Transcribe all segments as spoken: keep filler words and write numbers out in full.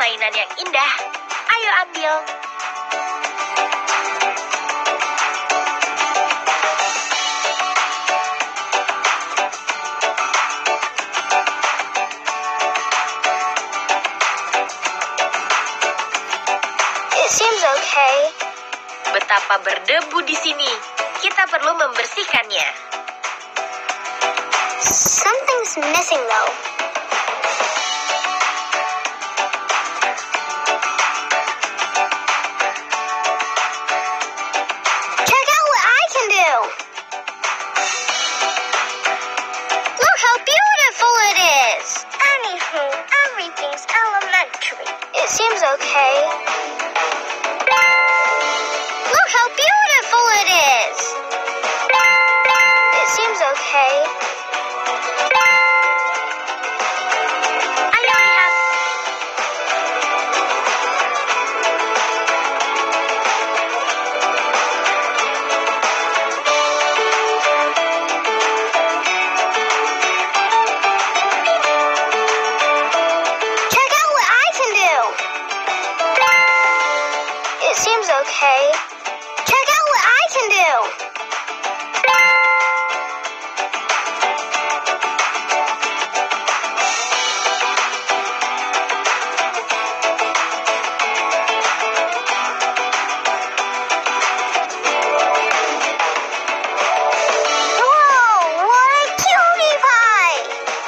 mainan yang indah. Ayo ambil. It seems okay. Betapa berdebu di sini. Kita perlu membersihkannya. Something's missing though. Check out what I can do. Look how beautiful it is. Anywho, everything's elementary. It seems okay. Look how beautiful it is. It seems okay. Ayo lihat. Check out what I can do. It seems okay. Check out what I can do. Whoa, what a cutie pie!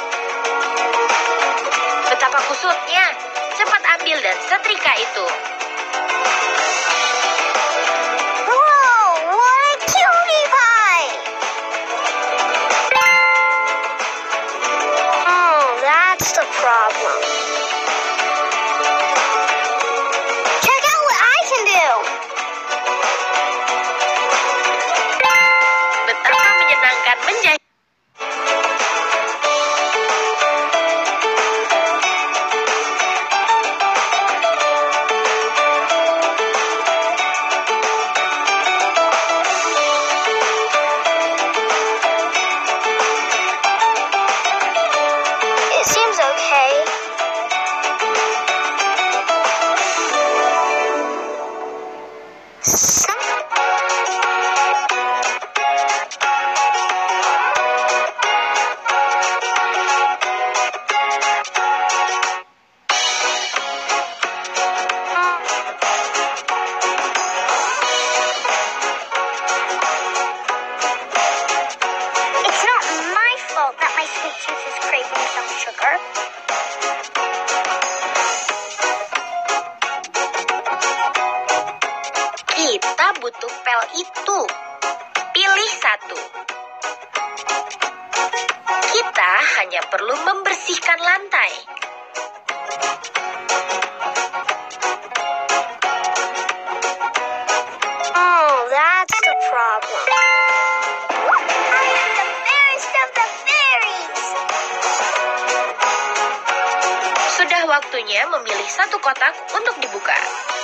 Betapa kusutnya. Cepat ambil dan setrika itu. Whoa, what a cutie pie! Oh, that's the problem. Check out what I can do. Betapa menyenangkan menjahit. It seems okay. Some- It's not my fault that my sweet tooth is craving some sugar. Kita butuh pel itu. Pilih satu. Kita hanya perlu membersihkan lantai. Oh, that's the problem. I am the fairest of the fairies. Sudah waktunya memilih satu kotak untuk dibuka.